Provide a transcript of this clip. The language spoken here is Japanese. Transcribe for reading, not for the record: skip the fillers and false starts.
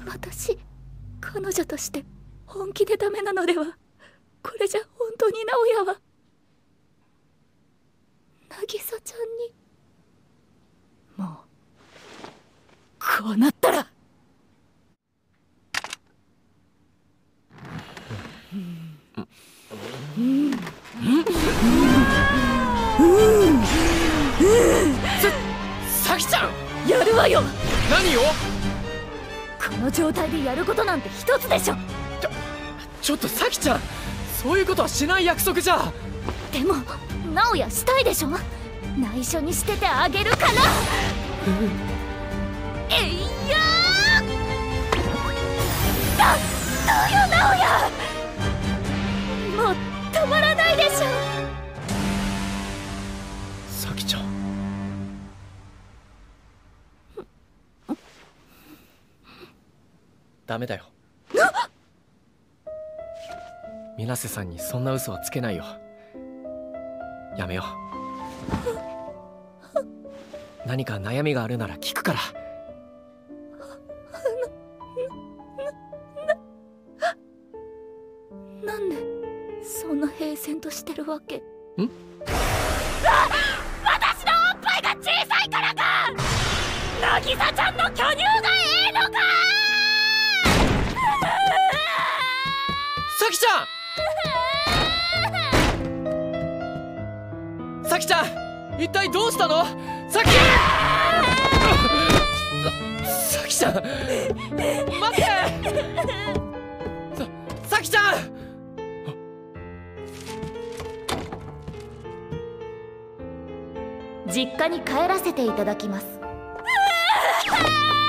私、彼女として本気でダメなのでは。これじゃ本当に直哉は渚ちゃんに。もうこうなったら咲ちゃん、 やるわよ。 何を？ この状態でやることなんて一つでしょ。 ちょっと咲ちゃん、そういうことはしない約束じゃ。 でも直哉したいでしょ。内緒にしててあげるかな。えいやー、どうよ直哉、もう止まらないでしょ。 咲ちゃん、ダメだよ。水瀬さんにそんな嘘はつけないよ。やめよう。何か悩みがあるなら聞くから。 なんでそんな平然としてるわけ？ ん？ 私のおっぱいが小さいからか。渚ちゃんの巨乳がええのか。 咲ちゃん、咲ちゃん、一体どうしたの？咲ちゃん、待って。咲ちゃん。 実家に帰らせていただきます。